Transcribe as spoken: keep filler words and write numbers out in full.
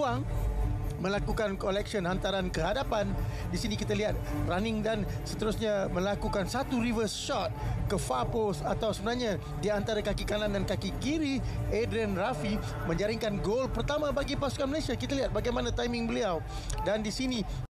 peluang melakukan collection hantaran ke hadapan. Di sini kita lihat running dan seterusnya melakukan satu reverse shot ke far post, atau sebenarnya di antara kaki kanan dan kaki kiri Adrian Rafi menjaringkan gol pertama bagi pasukan Malaysia. Kita lihat bagaimana timing beliau. Dan di sini